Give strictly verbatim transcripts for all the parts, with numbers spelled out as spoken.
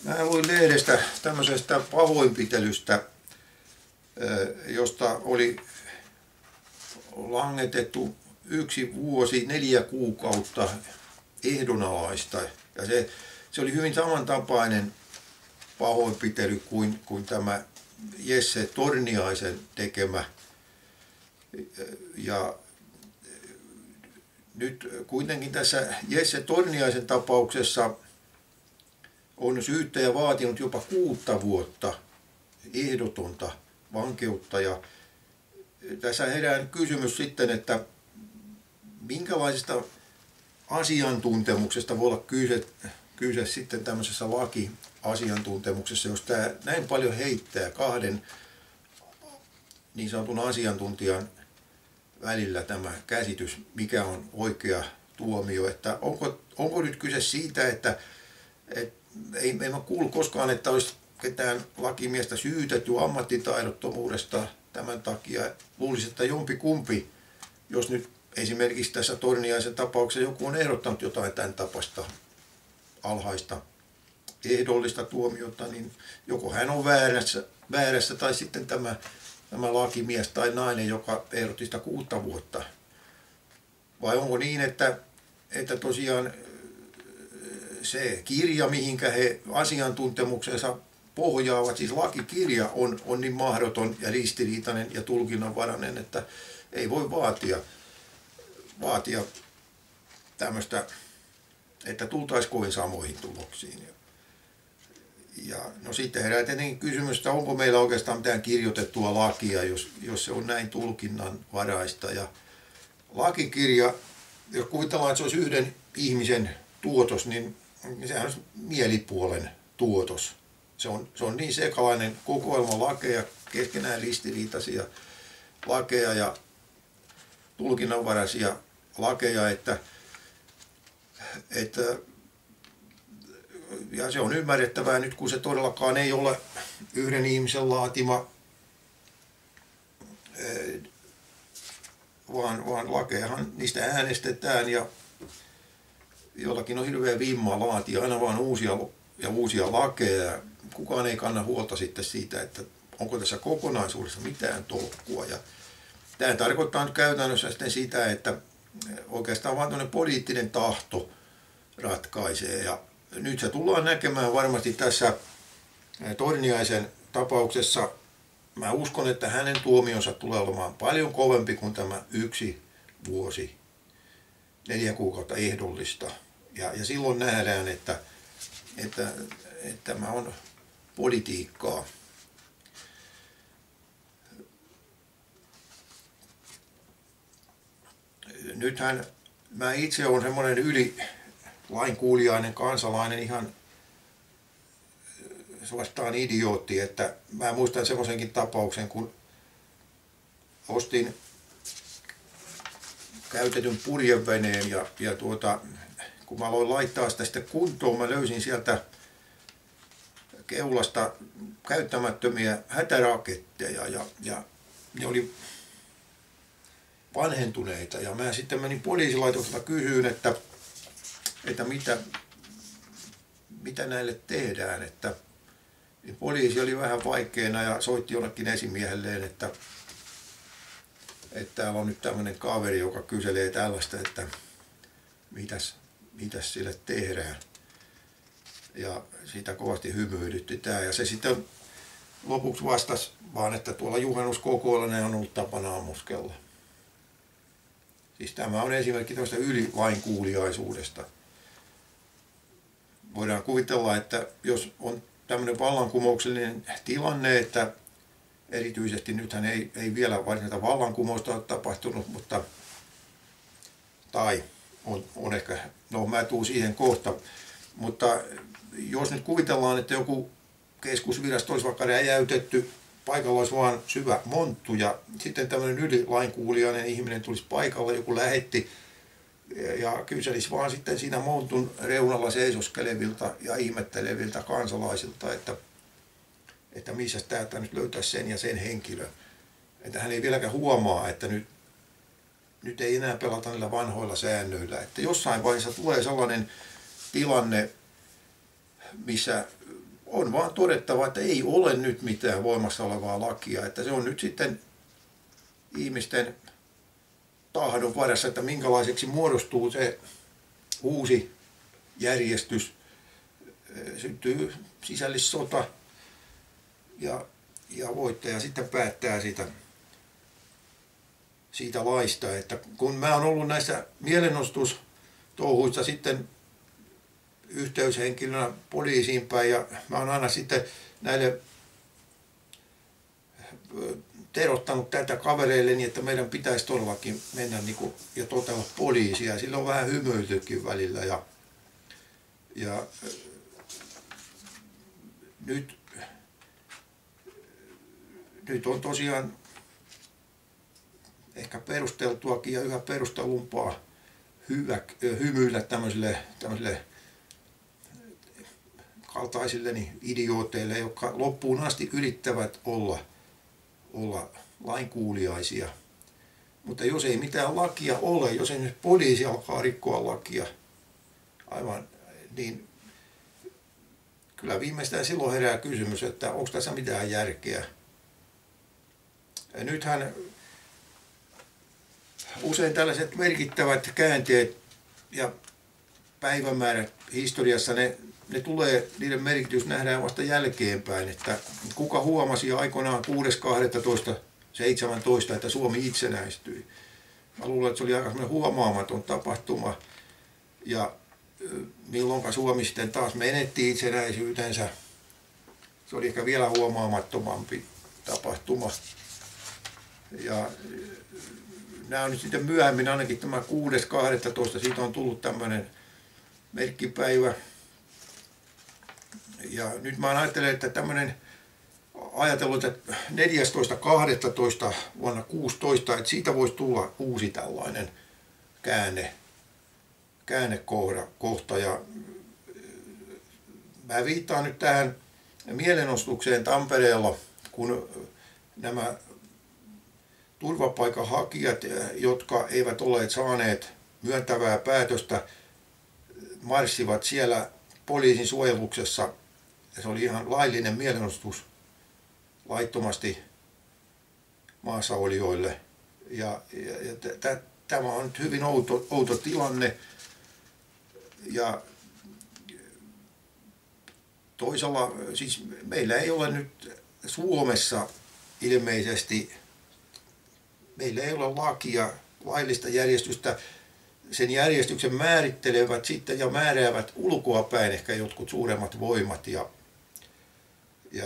Mä luin lehdestä tämmöisestä pahoinpitelystä, josta oli langetettu yksi vuosi, neljä kuukautta ehdonalaista. Ja se, se oli hyvin samantapainen pahoinpitely kuin, kuin tämä Jesse Torniaisen tekemä. Ja nyt kuitenkin tässä Jesse Torniaisen tapauksessa on syyttäjä vaatinut jopa kuutta vuotta ehdotonta vankeutta. Ja tässä herää kysymys sitten, että minkälaisesta asiantuntemuksesta voi olla kyse, kyse sitten tämmöisessä lakiasiantuntemuksessa, jos tämä näin paljon heittää kahden niin sanotun asiantuntijan välillä tämä käsitys, mikä on oikea tuomio. Että onko, onko nyt kyse siitä, että et, ei, ei mä kuulu koskaan, että olisi ketään lakimiestä syytetty ammattitaidottomuudesta tämän takia. Luulisin, että jompikumpi, jos nyt esimerkiksi tässä Torniaisen tapauksessa joku on ehdottanut jotain tämän tapasta alhaista ehdollista tuomiota, niin joko hän on väärässä, väärässä tai sitten tämä, tämä lakimies tai nainen, joka ehdotti sitä kuutta vuotta. Vai onko niin, että, että tosiaan se kirja, mihinkä he asiantuntemuksensa pohjaavat, siis lakikirja on, on niin mahdoton ja ristiriitainen ja tulkinnanvarainen, että ei voi vaatia, vaatia tämmöistä, että tultaisiin kovin samoihin tuloksiin. Ja no sitten herää tietenkin kysymys, että onko meillä oikeastaan mitään kirjoitettua lakia, jos, jos se on näin tulkinnanvaraista. Ja lakikirja, jos kuvitellaan, että se olisi yhden ihmisen tuotos, niin sehän olisi mielipuolen tuotos. Se on, se on niin sekalainen kokoelma lakeja, keskenään ristiriitaisia lakeja ja tulkinnanvaraisia lakeja, että, että ja se on ymmärrettävää nyt, kun se todellakaan ei ole yhden ihmisen laatima, vaan, vaan lakejahan niistä äänestetään ja jollakin on hirveä vimma laatia aina vaan uusia ja uusia lakeja. Kukaan ei kanna huolta sitten siitä, että onko tässä kokonaisuudessa mitään tolkkua. Ja tämä tarkoittaa nyt käytännössä sitten sitä, että oikeastaan vain tuonne poliittinen tahto ratkaisee. Ja nyt se tullaan näkemään varmasti tässä Torniaisen tapauksessa. Mä uskon, että hänen tuomionsa tulee olemaan paljon kovempi kuin tämä yksi vuosi, neljä kuukautta ehdollista. Ja, ja silloin nähdään, että, että, että tämä on politiikkaa. Nythän mä itse olen semmoinen yli lainkuuliainen kansalainen, ihan suorastaan idiootti, että mä muistan semmoisenkin tapauksen, kun ostin käytetyn purjeveneen ja, ja tuota, kun mä aloin laittaa sitä sitten kuntoon, mä löysin sieltä keulasta käyttämättömiä hätäraketteja ja, ja ne oli vanhentuneita ja mä sitten menin poliisilaitokselta kysyyn, että, että mitä, mitä näille tehdään, että poliisi oli vähän vaikeana ja soitti jollekin esimiehelleen, että, että täällä on nyt tämmöinen kaveri, joka kyselee tällaista, että mitäs, mitäs sille tehdään. Ja siitä kovasti hymyilytti tämä. Ja se sitten lopuksi vastasi vaan, että tuolla juhannuskokoilla on ollut tapana ammuskella. Siis tämä on esimerkki tämmöistä ylilainkuuliaisuudesta. Voidaan kuvitella, että jos on tämmöinen vallankumouksellinen tilanne, että erityisesti nythän ei, ei vielä varsinaista vallankumousta ole tapahtunut, mutta tai on, on ehkä, no mä tuun siihen kohta, mutta jos nyt kuvitellaan, että joku keskusvirasto olisi vaikka räjäytetty, paikalla olisi vaan syvä monttu ja sitten tämmöinen ylilainkuuliainen ihminen tulisi paikalle, joku lähetti ja kyselisi vaan sitten siinä montun reunalla seisoskelevilta ja ihmetteleviltä kansalaisilta, että, että missä täältä nyt löytäisi sen ja sen henkilö. Että hän ei vieläkään huomaa, että nyt, nyt ei enää pelata niillä vanhoilla säännöillä. Että jossain vaiheessa tulee sellainen tilanne, missä on vaan todettava, että ei ole nyt mitään voimassa olevaa lakia, että se on nyt sitten ihmisten tahdon varassa, että minkälaiseksi muodostuu se uusi järjestys, syntyy sisällissota ja, ja voittaja sitten päättää siitä, siitä laista. Että kun mä oon ollut näissä mielenostustouhuissa sitten yhteyshenkilönä poliisiin päin ja mä oon aina sitten näille terottanut tätä kavereilleni, että meidän pitäisi todellakin mennä niin kuin, ja totella poliisia. Sillä on vähän hymyilykin välillä. Ja, ja nyt, nyt on tosiaan ehkä perusteltuakin ja yhä perustelumpaa hyvä, hymyillä tämmöisille, tämmöisille kaltaisilleni idiooteille, jotka loppuun asti yrittävät olla olla lainkuuliaisia. Mutta jos ei mitään lakia ole, jos ei nyt poliisi alkaa rikkoa lakia, aivan, niin kyllä viimeistään silloin herää kysymys, että onko tässä mitään järkeä. Ja nythän usein tällaiset merkittävät käänteet ja päivämäärät historiassa, ne, ne tulee, niiden merkitys nähdään vasta jälkeenpäin, että kuka huomasi aikoinaan kuudes kahdestoista seitsemäntoista, että Suomi itsenäistyi. Mä luulen, että se oli aika huomaamaton tapahtuma ja milloin Suomi sitten taas menetti itsenäisyytensä, se oli ehkä vielä huomaamattomampi tapahtuma. Ja nämä on nyt sitten myöhemmin, ainakin tämä kuudes kahdestoista, siitä on tullut tämmöinen merkkipäivä. Ja nyt mä ajattelen, että tämmöinen ajatellut, että neljästoista kahdestoista vuonna kuusitoista, että siitä voisi tulla uusi tällainen käänne, käännekohta. Ja mä viittaan nyt tähän mielenostukseen Tampereella, kun nämä turvapaikanhakijat, jotka eivät olleet saaneet myöntävää päätöstä, marssivat siellä poliisin suojeluksessa. Se oli ihan laillinen mielenostus laittomasti maassa olijoille. Ja, ja, ja t- tämä on nyt hyvin outo, outo tilanne. Ja toisella, siis meillä ei ole nyt Suomessa ilmeisesti, meillä ei ole lakia, laillista järjestystä. Sen järjestyksen määrittelevät sitten ja määräävät ulkoapäin ehkä jotkut suuremmat voimat. Ja, ja,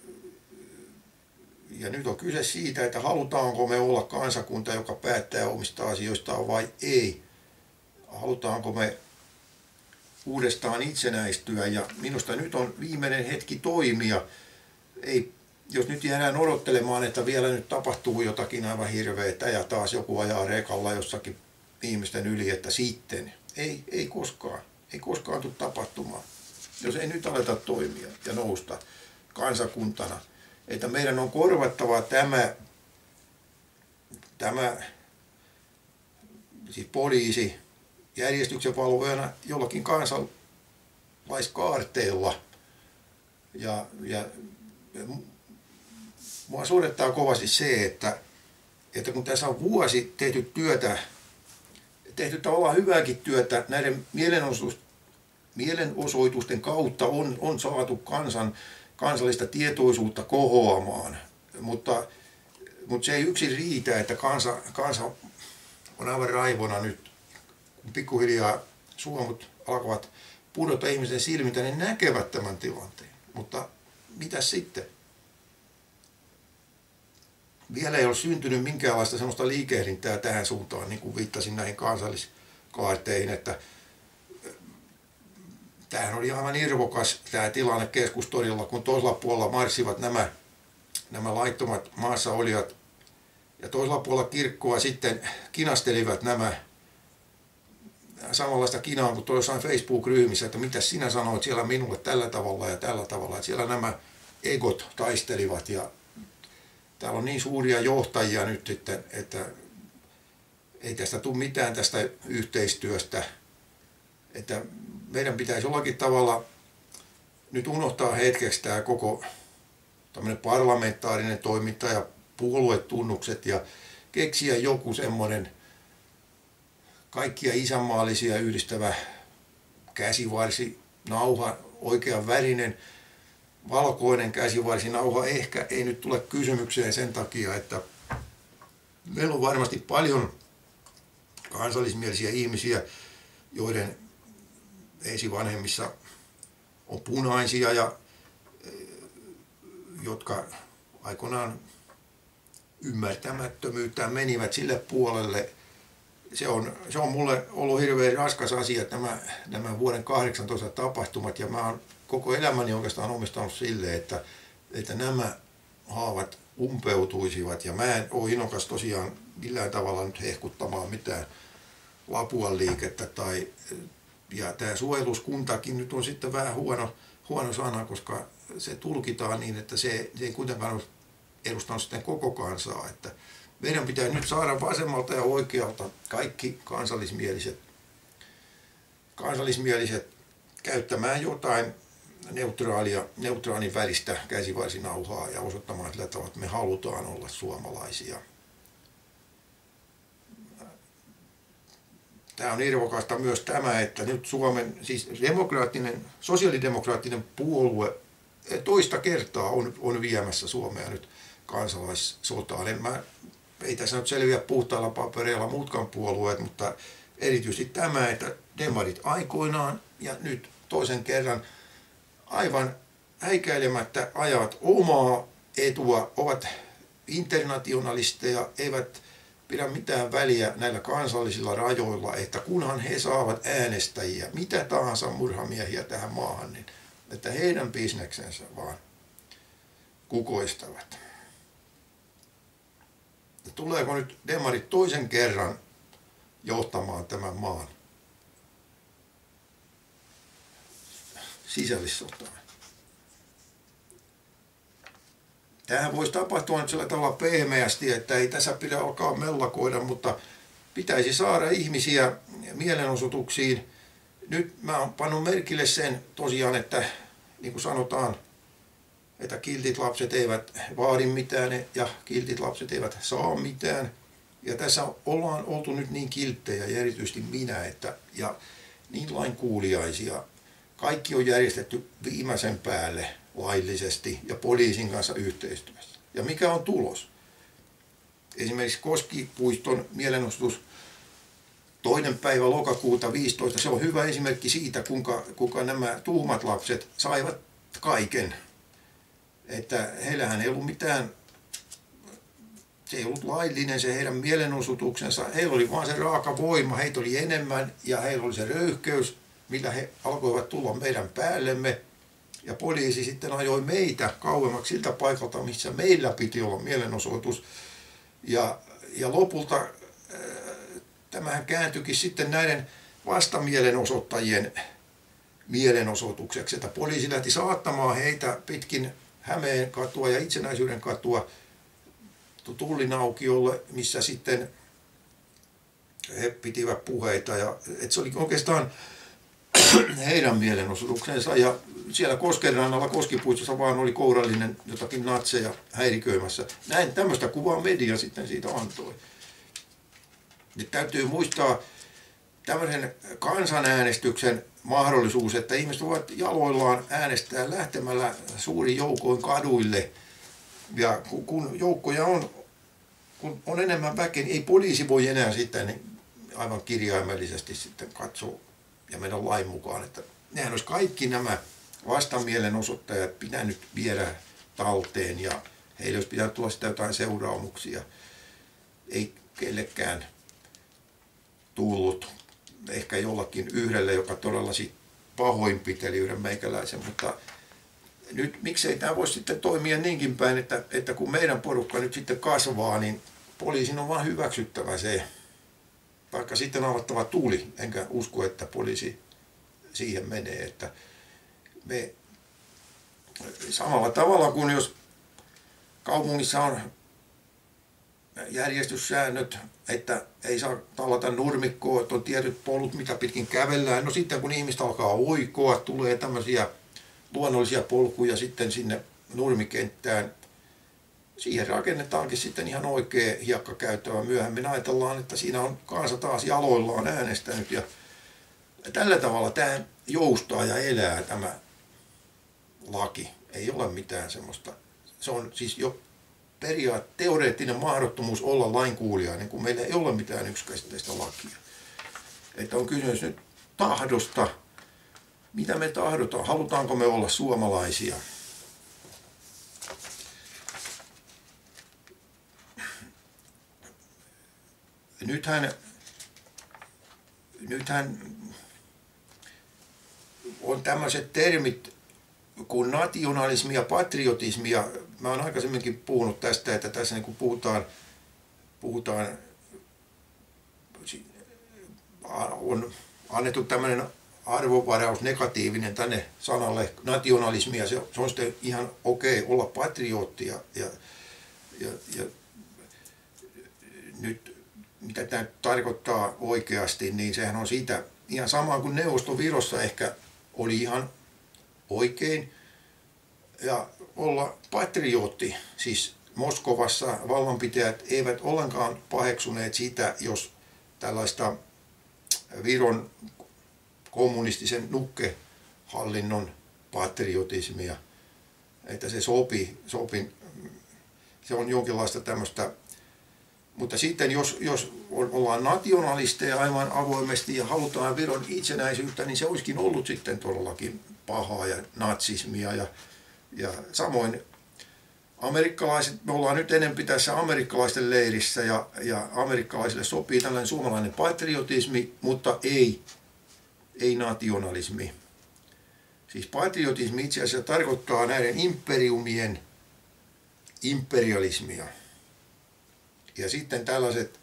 ja nyt on kyse siitä, että halutaanko me olla kansakunta, joka päättää omista asioistaan vai ei. Halutaanko me uudestaan itsenäistyä ja minusta nyt on viimeinen hetki toimia. Ei, jos nyt jäädään odottelemaan, että vielä nyt tapahtuu jotakin aivan hirveetä ja taas joku ajaa rekalla jossakin ihmisten yli, että sitten. Ei, ei koskaan. Ei koskaan tule tapahtumaan. Jos ei nyt aleta toimia ja nousta kansakuntana. Että meidän on korvattava tämä, tämä siis poliisi järjestyksen valvojana jollakin kansalaiskaarteella. Ja, ja, ja mua suorittaa kovasti se, että, että kun tässä on vuosi tehty työtä, tehty tavallaan hyvääkin työtä näiden mielenosoitusten kautta on, on saatu kansan, kansallista tietoisuutta kohoamaan, mutta, mutta se ei yksin riitä, että kansa, kansa on aivan raivona nyt, kun pikkuhiljaa suomut alkavat pudota ihmisten silmiltä, niin näkevät tämän tilanteen, mutta mitä sitten? Vielä ei ole syntynyt minkäänlaista sellaista liikehdintää tähän suuntaan, niin kuin viittasin näihin kansalliskaarteihin, että tämähän oli aivan irvokas tämä tilanne Keskustorilla, kun toisella puolella marssivat nämä, nämä laittomat maassa olijat ja toisella puolella kirkkoa sitten kinastelivat nämä samanlaista kinaa kuin jossain Facebook-ryhmissä, että mitä sinä sanoit siellä minulle tällä tavalla ja tällä tavalla, että siellä nämä egot taistelivat ja täällä on niin suuria johtajia nyt sitten, että ei tästä tule mitään tästä yhteistyöstä, että meidän pitäisi jollakin tavalla nyt unohtaa hetkeksi tämä koko tämmöinen parlamentaarinen toiminta ja puoluetunnukset ja keksiä joku semmoinen kaikkia isänmaallisia yhdistävä käsivarsi, nauha, oikean värinen, valkoinen käsivarsinauha ehkä ei nyt tule kysymykseen sen takia, että meillä on varmasti paljon kansallismielisiä ihmisiä, joiden esivanhemmissa on punaisia ja jotka aikoinaan ymmärtämättömyyttään menivät sille puolelle. Se on, se on mulle ollut hirveän raskas asia, nämä, nämä vuoden kahdeksantoista tapahtumat, ja mä oon koko elämäni oikeastaan omistanut sille, että, että nämä haavat umpeutuisivat, ja mä en ole innokas tosiaan millään tavalla nyt hehkuttamaan mitään Lapuan liikettä, tai, ja tämä suojeluskuntakin nyt on sitten vähän huono, huono sana, koska se tulkitaan niin, että se, se ei kuitenkaan ole edustanut sitten koko kansaa, että meidän pitää nyt saada vasemmalta ja oikealta kaikki kansallismieliset, kansallismieliset käyttämään jotain neutraalia, neutraalin väristä käsivarsinauhaa ja osoittamaan sillä tavalla, että me halutaan olla suomalaisia. Tämä on irvokasta myös tämä, että nyt Suomen, siis demokraattinen, sosiaalidemokraattinen puolue toista kertaa on, on viemässä Suomea nyt kansalaissotaan. En mä, ei tässä nyt selviä puhtailla papereilla muutkaan puolueet, mutta erityisesti tämä, että demarit aikoinaan ja nyt toisen kerran aivan häikäilemättä ajavat omaa etua, ovat internationalisteja, eivät pidä mitään väliä näillä kansallisilla rajoilla, että kunhan he saavat äänestäjiä, mitä tahansa murhamiehiä tähän maahan, niin että heidän bisneksensä vaan kukoistavat. Ja tuleeko nyt demarit toisen kerran johtamaan tämän maan sisällissotaan? Tämähän voisi tapahtua nyt sillä tavalla pehmeästi, että ei tässä pidä alkaa mellakoida, mutta pitäisi saada ihmisiä mielenosoituksiin. Nyt mä oon pannut merkille sen tosiaan, että niin kuin sanotaan, että kiltit lapset eivät vaadi mitään ja kiltit lapset eivät saa mitään. Ja tässä ollaan oltu nyt niin kilttejä ja erityisesti minä, että, ja niin lainkuuliaisia. Kaikki on järjestetty viimeisen päälle laillisesti ja poliisin kanssa yhteistyössä. Ja mikä on tulos? Esimerkiksi Koskipuiston mielenosoitus toinen päivä lokakuuta viisitoista, se on hyvä esimerkki siitä, kuinka, kuinka nämä tuhmat lapset saivat kaiken. Että heillähän ei ollut mitään, se ei ollut laillinen se heidän mielenosoituksensa, heillä oli vaan se raaka voima, heitä oli enemmän ja heillä oli se röyhkeys, millä he alkoivat tulla meidän päällemme. Ja poliisi sitten ajoi meitä kauemmaksi siltä paikalta, missä meillä piti olla mielenosoitus. Ja, ja lopulta äh, tämähän kääntyikin sitten näiden vastamielenosoittajien mielenosoitukseksi, että poliisi lähti saattamaan heitä pitkin Hämeen katua ja Itsenäisyyden katua Tullinaukiolle, missä sitten he pitivät puheita. Ja, että se oli oikeastaan heidän mielenosoituksensa, ja siellä Koskenrannalla Koskipuistossa vaan oli kourallinen jotakin natseja häiriköimässä. Näin tämmöistä kuvaa media sitten siitä antoi. Nyt täytyy muistaa tämmöisen kansanäänestyksen mahdollisuus, että ihmiset voivat jaloillaan äänestää lähtemällä suurin joukoin kaduille. Ja kun joukkoja on, kun on enemmän väkeä, niin ei poliisi voi enää sitten aivan kirjaimellisesti sitten katsoa ja meidän lain mukaan, että nehän olisi kaikki nämä vastamielenosoittajat pitänyt viedä talteen ja heille olisi pitänyt tulla sitä jotain seuraamuksia. Ei kellekään tullut, ehkä jollakin yhdelle, joka todella sit pahoinpiteli yhden meikäläisen, mutta nyt miksei tämä voisi sitten toimia niinkin päin, että, että kun meidän porukka nyt sitten kasvaa, niin poliisin on vaan hyväksyttävä se, vaikka sitten avattava tuli, enkä usko, että poliisi siihen menee, että me samalla tavalla kuin jos kaupungissa on järjestyssäännöt, että ei saa tallata nurmikkoa, että on tietyt polut, mitä pitkin kävellään. No sitten kun ihmistä alkaa oikoa, tulee tämmöisiä luonnollisia polkuja sitten sinne nurmikenttään. Siihen rakennetaankin sitten ihan oikea hiekkakäyttävä. Myöhemmin ajatellaan, että siinä on kansa taas jaloillaan äänestänyt. Ja tällä tavalla tämä joustaa ja elää tämä laki. Ei ole mitään semmoista. Se on siis jo periaat, teoreettinen mahdottomuus olla lainkuulijainen, kun meillä ei ole mitään yksikäsitteistä lakia. Että on kysymys nyt tahdosta. Mitä me tahdotaan? Halutaanko me olla suomalaisia? Nythän, nythän on tämmöiset termit kuin nationalismi ja patriotismi. Ja mä oon aikaisemminkin puhunut tästä, että tässä niin kun puhutaan, puhutaan, on annettu tämmöinen arvovaraus negatiivinen tänne sanalle nationalismi, ja se, se on sitten ihan okei okay olla patriotti. Ja, ja, ja, ja nyt mitä tämä tarkoittaa oikeasti, niin sehän on siitä ihan sama kuin Neuvostovirossa ehkä oli ihan oikein ja olla patriotti. Siis Moskovassa vallanpitäjät eivät ollenkaan paheksuneet sitä, jos tällaista Viron kommunistisen nukkehallinnon patriotismia, että se sopi, sopi, se on jonkinlaista tämmöistä. Mutta sitten jos, jos ollaan nationalisteja aivan avoimesti ja halutaan Viron itsenäisyyttä, niin se olisikin ollut sitten todellakin pahaa ja natsismia. Ja, ja samoin amerikkalaiset, me ollaan nyt enemmän tässä amerikkalaisten leirissä ja, ja amerikkalaisille sopii tällainen suomalainen patriotismi, mutta ei, ei nationalismi. Siis patriotismi itse asiassa tarkoittaa näiden imperiumien imperialismia. Ja sitten tällaiset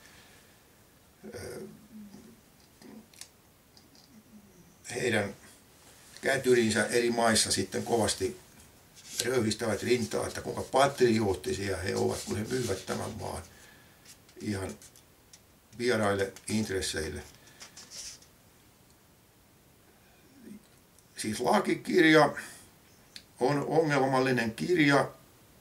heidän kätyrinsä eri maissa sitten kovasti röyhistävät rintaa, että kuinka patriottisia he ovat, kun he myyvät tämän maan ihan vieraille intresseille. Siis lakikirja on ongelmallinen kirja,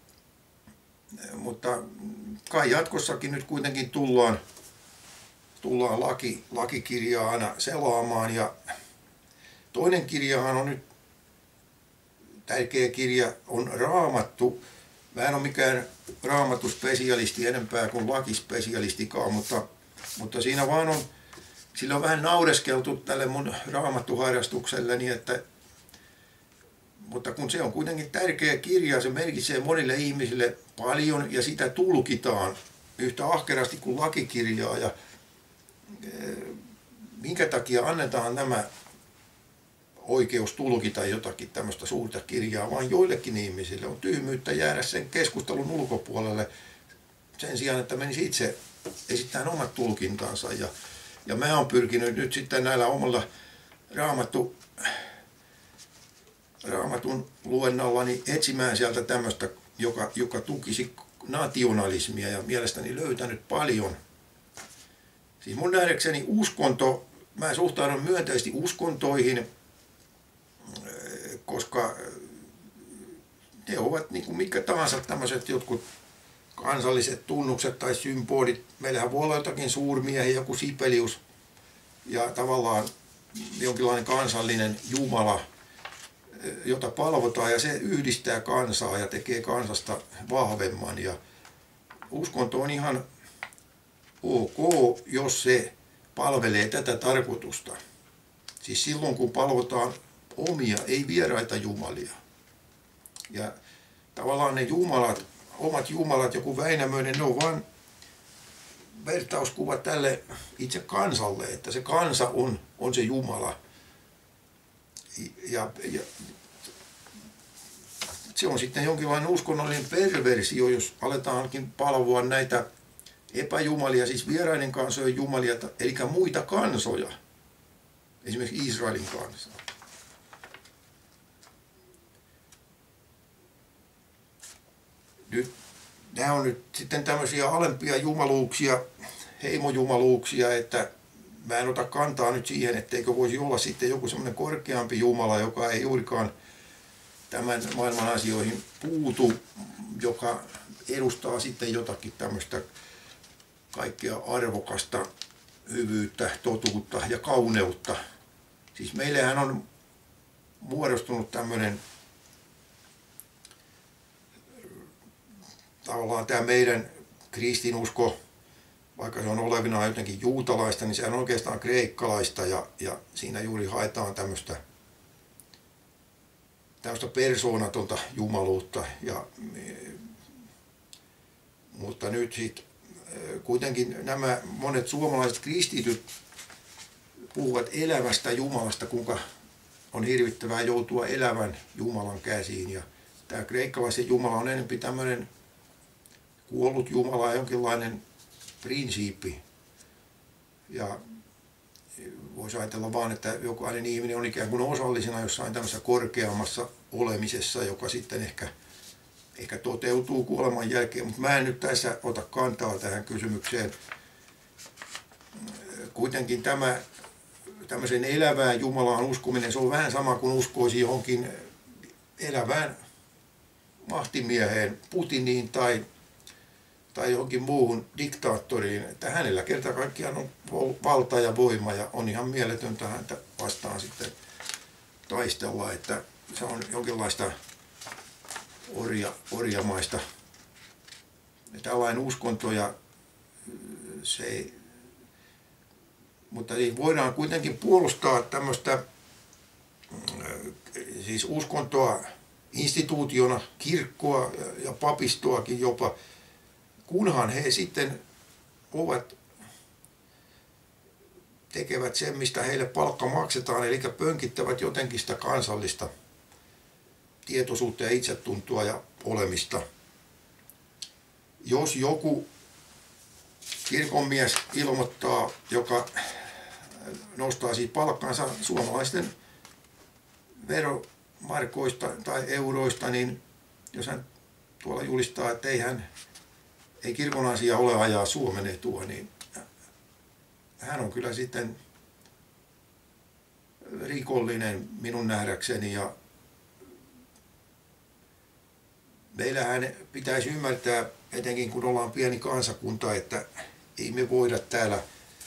mutta kai jatkossakin nyt kuitenkin tullaan, tullaan laki, lakikirjaa aina selaamaan. Ja toinen kirjahan on nyt, tärkeä kirja on Raamattu. Mä en ole mikään raamattuspesialisti enempää kuin lakispesialistikaan, mutta, mutta siinä vaan on, sillä on vähän naureskeltu tälle mun raamattuharrastukselleni, että mutta kun se on kuitenkin tärkeä kirja, se merkitsee monille ihmisille paljon ja sitä tulkitaan yhtä ahkerasti kuin lakikirjaa. Ja minkä takia annetaan nämä oikeus tulkita jotakin tämmöistä suurta kirjaa vain joillekin ihmisille? On tyhmyyttä jäädä sen keskustelun ulkopuolelle sen sijaan, että menisi itse esittämään omat tulkintansa. Ja, ja mä oon pyrkinyt nyt sitten näillä omalla raamattu Raamatun luennallani etsimään sieltä tämmöistä, joka, joka tukisi nationalismia ja mielestäni löytänyt paljon. Siis mun nähdäkseni uskonto, mä suhtaudun myönteisesti uskontoihin, koska ne ovat niin kuin mitkä tahansa tämmöiset jotkut kansalliset tunnukset tai symbolit. Meillähän voi olla jotakin suurmiehiä, joku Sibelius ja tavallaan jonkinlainen kansallinen jumala, jota palvotaan, ja se yhdistää kansaa ja tekee kansasta vahvemman. Ja uskonto on ihan ok, jos se palvelee tätä tarkoitusta. Siis silloin, kun palvotaan omia, ei vieraita jumalia. Ja tavallaan ne jumalat, omat jumalat, joku Väinämöinen, ne on vain vertauskuva tälle itse kansalle, että se kansa on, on se Jumala. Ja, ja se on sitten jonkinlainen uskonnollinen perversio, jos aletaankin palvoa näitä epäjumalia, siis vieraiden kansojen jumalia, eli muita kansoja, esimerkiksi Israelin kansaa. Nyt, nämä on nyt sitten tämmöisiä alempia jumaluuksia, heimojumaluuksia, että mä en ota kantaa nyt siihen, etteikö voisi olla sitten joku semmoinen korkeampi Jumala, joka ei juurikaan tämän maailman asioihin puutu, joka edustaa sitten jotakin tämmöistä kaikkea arvokasta, hyvyyttä, totuutta ja kauneutta. Siis meillähän on muodostunut tämmöinen tavallaan tämä meidän kristinusko, vaikka se on olevinaan jotenkin juutalaista, niin se on oikeastaan kreikkalaista ja, ja siinä juuri haetaan tämmöistä, tämmöistä persoonatonta jumaluutta. Ja, mutta nyt sitten kuitenkin nämä monet suomalaiset kristityt puhuvat elävästä Jumalasta, kuinka on hirvittävää joutua elävän Jumalan käsiin. Ja tämä kreikkalaisen Jumala on enemmän tämmöinen kuollut Jumala, jonkinlainen prinsiippi. Ja voisi ajatella vaan, että jokainen ihminen on ikään kuin osallisena jossain tämmöisessä korkeammassa olemisessa, joka sitten ehkä, ehkä toteutuu kuoleman jälkeen. Mutta mä en nyt tässä ota kantaa tähän kysymykseen. Kuitenkin tämä tämmöisen elävään Jumalaan uskominen, se on vähän sama kuin uskoisi johonkin elävään mahtimieheen, Putiniin tai tai johonkin muuhun diktaattoriin, että hänellä kerta kaikkiaan on valta ja voima ja on ihan mieletöntä häntä vastaan sitten taistella, että se on jonkinlaista orja, orjamaista. Ja tällainen uskonto ja se ei, mutta niin voidaan kuitenkin puolustaa tämmöistä siis uskontoa instituutiona, kirkkoa ja papistoakin jopa, kunhan he sitten ovat, tekevät sen, mistä heille palkka maksetaan, eli pönkittävät jotenkin sitä kansallista tietoisuutta ja itsetuntoa ja olemista. Jos joku kirkonmies ilmoittaa, joka nostaa siis palkkansa suomalaisten veromarkoista tai euroista, niin jos hän tuolla julistaa, että ei hän ei kirkon asia ole ajaa Suomen etua, niin hän on kyllä sitten rikollinen minun nähdäkseni. Ja meillähän pitäisi ymmärtää, etenkin kun ollaan pieni kansakunta, että ei me voida täällä,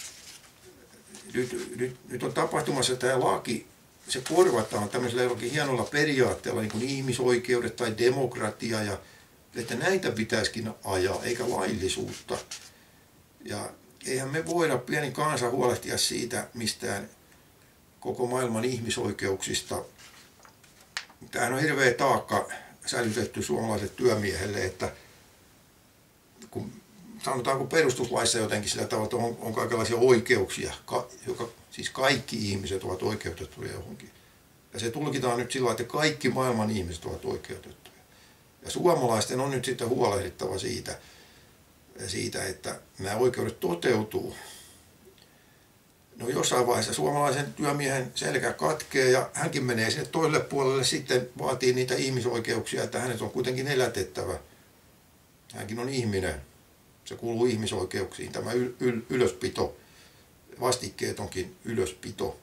nyt, nyt, nyt on tapahtumassa tämä laki, se korvataan tämmöisellä jollakin hienolla periaatteella, niin kuin ihmisoikeudet tai demokratia, ja että näitä pitäisikin ajaa, eikä laillisuutta. Ja eihän me voida pieni kansa huolehtia siitä mistään koko maailman ihmisoikeuksista. Tämähän on hirveä taakka sälytetty suomalaiselle työmiehelle, että kun sanotaanko perustuslaissa jotenkin sillä tavalla, että on, on kaikenlaisia oikeuksia, ka, joka, siis kaikki ihmiset ovat oikeutettuja johonkin. Ja se tulkitaan nyt sillä tavalla, että kaikki maailman ihmiset ovat oikeutettuja. Ja suomalaisten on nyt sitten huolehdittava siitä, siitä, että nämä oikeudet toteutuu. No jossain vaiheessa suomalaisen työmiehen selkä katkee ja hänkin menee sinne toiselle puolelle sitten vaatii niitä ihmisoikeuksia, että hänet on kuitenkin elätettävä. Hänkin on ihminen. Se kuuluu ihmisoikeuksiin, tämä yl- yl- ylöspito, vastikkeetonkin ylöspito.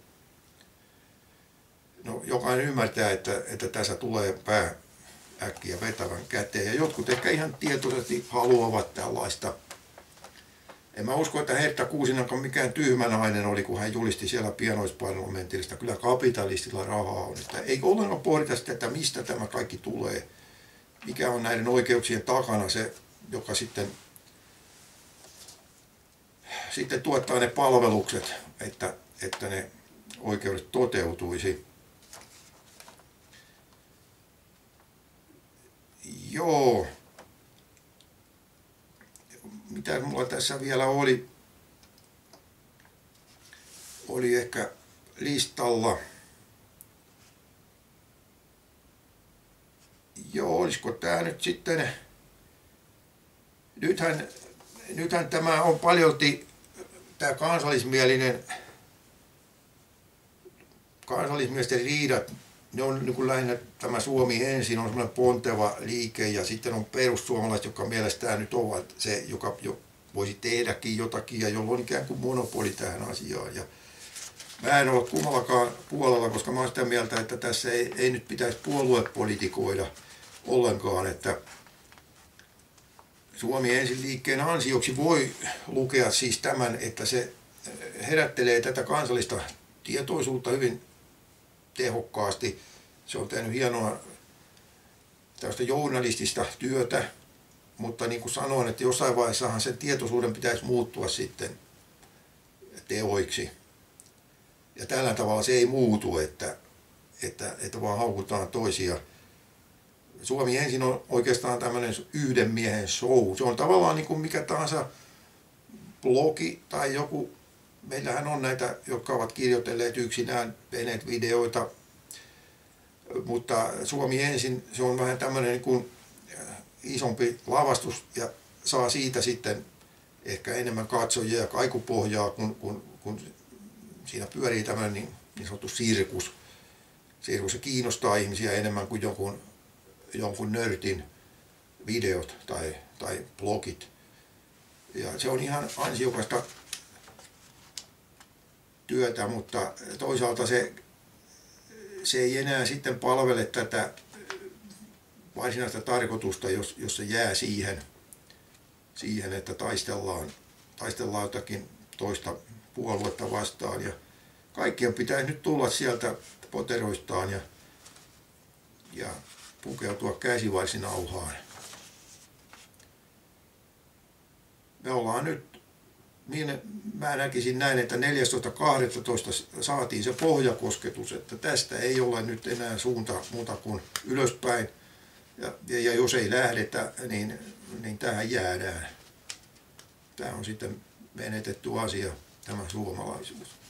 No jokainen ymmärtää, että, että tässä tulee pää äkkiä vetävän käteen. Ja jotkut ehkä ihan tietoisesti haluavat tällaista. En mä usko, että Hertta Kuusinenkaan mikään tyhmä nainen oli, kun hän julisti siellä pienoisparlamentista. Kyllä kapitalistilla rahaa on. Että eikö ollenkaan pohdita sitä, että mistä tämä kaikki tulee. Mikä on näiden oikeuksien takana se, joka sitten, sitten tuottaa ne palvelukset, että, että ne oikeudet toteutuisi. Joo. Mitä mulla tässä vielä oli? Oli ehkä listalla. Joo, olisiko tää nyt sitten... Nythän, nythän tämä on paljolti tämä kansallismielinen, kansallismielisten riidat. Ne on niin kuin lähinnä tämä Suomi ensin, on semmoinen ponteva liike ja sitten on perussuomalaiset, jotka mielestään nyt ovat se, joka jo voisi tehdäkin jotakin ja jolla on ikään kuin monopoli tähän asiaan. Ja Mä en ole kummallakaan puolella, koska mä oon sitä mieltä, että tässä ei, ei nyt pitäisi puoluepolitikoida ollenkaan, että Suomi ensin liikkeen ansioksi voi lukea siis tämän, että se herättelee tätä kansallista tietoisuutta hyvin tehokkaasti. Se on tehnyt hienoa tällaista journalistista työtä, mutta niin kuin sanoin, että jossain vaiheessahan sen tietoisuuden pitäisi muuttua sitten teoiksi. Ja tällä tavalla se ei muutu, että, että, että vaan haukutaan toisia. Suomi ensin on oikeastaan tämmöinen yhden miehen show. Se on tavallaan niin kuin mikä tahansa blogi tai joku. Meillähän on näitä, jotka ovat kirjoitelleet yksinään, tehneet videoita. Mutta Suomi ensin, se on vähän tämmöinen niin kuin isompi lavastus ja saa siitä sitten ehkä enemmän katsojia ja kaikupohjaa, kun, kun, kun siinä pyörii tämmöinen niin, niin sanottu sirkus. Sirkus se kiinnostaa ihmisiä enemmän kuin jonkun, jonkun nörtin videot tai, tai blogit. Ja se on ihan ansiokasta työtä, mutta toisaalta se, se ei enää sitten palvele tätä varsinaista tarkoitusta, jos, jos se jää siihen, siihen että taistellaan, taistellaan jotakin toista puoluetta vastaan. Ja kaikkien pitäisi nyt tulla sieltä poteroistaan ja, ja pukeutua käsivarsinauhaan. Me ollaan nyt, niin mä näkisin näin, että neljästoista kahdestoista saatiin se pohjakosketus, että tästä ei ole nyt enää suunta muuta kuin ylöspäin. Ja, ja jos ei lähdetä, niin, niin tähän jäädään. Tämä on sitten menetetty asia, tämä suomalaisuus.